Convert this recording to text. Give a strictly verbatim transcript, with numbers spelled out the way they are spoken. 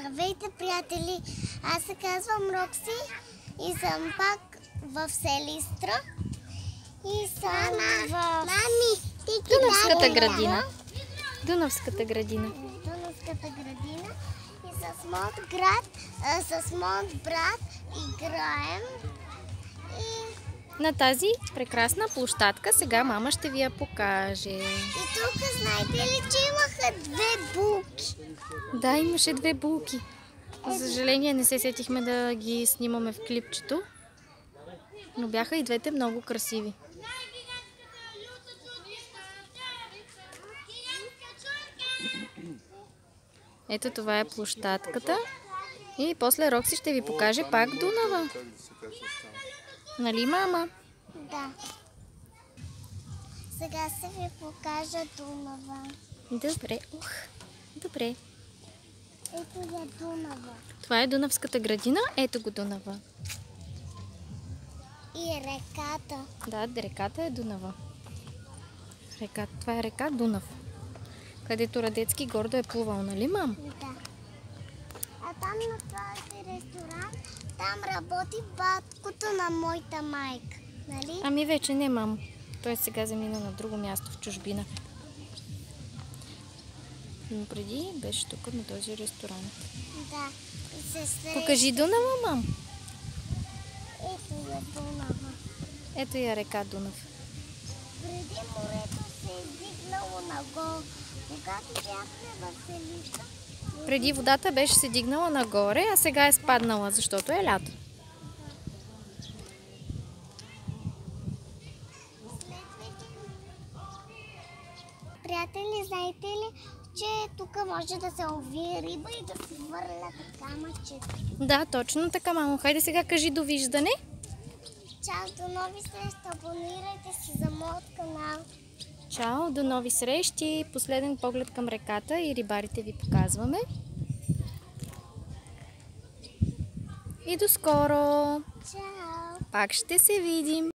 Здравейте, приятели! Аз се казвам Рокси и съм пак в Селистра. И съм в... Мами, ти Дунавската градина. Дунавската градина. Дунавската градина. И с моят град, а, с моят брат играем. И... На тази прекрасна площадка сега мама ще ви я покаже. И тук знаете ли, че имаха две булки? Да, имаше две булки. За съжаление не се сетихме да ги снимаме в клипчето. Но бяха и двете много красиви. Ето това е площадката. И после Рокси ще ви покаже пак Дунава. Нали, мама? Да. Сега ще ви покажа Дунава. Добре. Ух, добре. Ето я Дунава. Това е Дунавската градина. Ето го Дунава. И реката. Да, реката е Дунава. Река, това е река Дунав. Където Радецки гордо е плувал, нали, мам? Да. А там на този ресторант, там работи баткото на моята майка. Нали? Ами вече не, мам. Той сега замина на друго място в чужбина. Но преди беше тук на този ресторант. Да. И се среща. Покажи Дунава, мам. Ето я Дунава. Ето я река Дунав. Преди морето се е издигнало нагоре. Когато бяхме в Селища, Преди водата беше се дигнала нагоре, а сега е спаднала, защото е лято. приятели, знаете ли, че тук може да се лови риба и да се хвърля така мъчета? Да, точно така, мамо. Хайде сега кажи довиждане. Чао, до нови срещи, абонирайте се за моят канал. Чао, до нови срещи. Последен поглед към реката и рибарите ви показваме. И до скоро! Чао! Пак ще се видим!